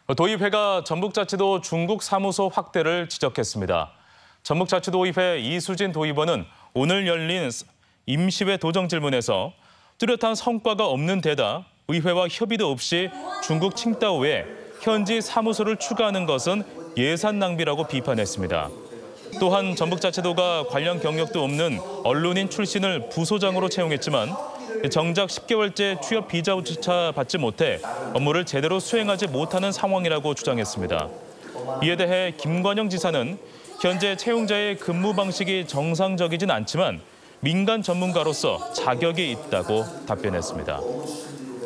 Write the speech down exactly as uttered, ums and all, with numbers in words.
도의회가 전북자치도 중국 사무소 확대를 지적했습니다. 전북자치도의회 이수진 도의원은 오늘 열린 임시회 도정질문에서 뚜렷한 성과가 없는 데다 의회와 협의도 없이 중국 칭다오에 현지 사무소를 추가하는 것은 예산 낭비라고 비판했습니다. 또한 전북자치도가 관련 경력도 없는 언론인 출신을 부소장으로 채용했지만 정작 십 개월째 취업 비자조차 받지 못해 업무를 제대로 수행하지 못하는 상황이라고 주장했습니다. 이에 대해 김관영 지사는 현재 채용자의 근무 방식이 정상적이진 않지만 민간 전문가로서 자격이 있다고 답변했습니다.